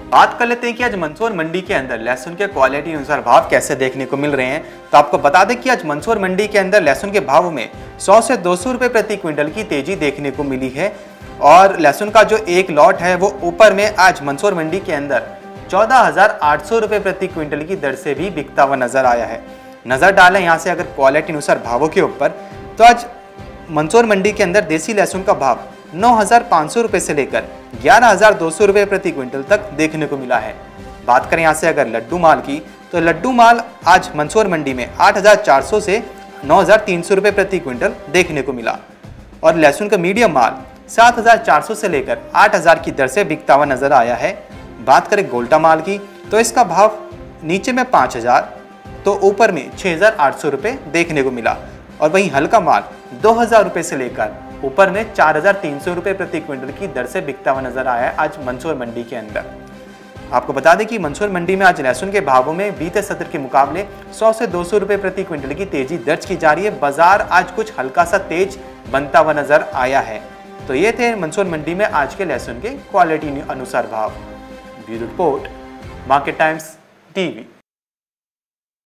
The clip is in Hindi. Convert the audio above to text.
बात कर लेते हैं कि आज मंदसौर मंडी के अंदर लहसुन के क्वालिटी अनुसार भाव कैसे देखने को मिल रहे हैं। तो आपको बता दें कि आज मंदसौर मंडी के अंदर लहसुन के भाव में 100 से 200 रुपए प्रति क्विंटल की तेजी देखने को मिली है और लहसुन का जो एक लॉट है वो ऊपर में आज मंदसौर मंडी के अंदर 14,800 रुपए प्रति क्विंटल की दर से भी बिकता हुआ नजर आया है। नजर डालें यहाँ से अगर क्वालिटी अनुसार भावों के ऊपर, तो आज मंदसौर मंडी के अंदर देसी लहसुन का भाव 9,500 रुपए से लेकर 11,200 रुपए प्रति क्विंटल तक देखने को मिला है। बात करें यहाँ से अगर लड्डू माल की, तो लड्डू माल आज मंदसौर मंडी में 8,400 से 9,300 रुपए प्रति क्विंटल देखने को मिला और लहसुन का मीडियम माल 7,400 से लेकर 8,000 की दर से बिकता हुआ नजर आया है। बात करें गोल्टा माल की, तो इसका भाव नीचे में 5,000 तो ऊपर में 6,800 रुपए देखने को मिला और वहीं हल्का माल 2,000 रुपए से लेकर ऊपर में 4,300 रुपए प्रति क्विंटल की दर से बिकता हुआ नजर आया है आज मंदसौर मंडी के अंदर। आपको बता दें कि मंदसौर मंडी में आज लहसुन के भावों में बीते सत्र के मुकाबले 100 से 200 रुपए प्रति क्विंटल की तेजी दर्ज की जा रही है। बाजार आज कुछ हल्का सा तेज बनता हुआ नजर आया है। तो ये थे मंदसौर मंडी में आज के लहसुन के क्वालिटी अनुसार भाव। Bureau report, Market Times TV.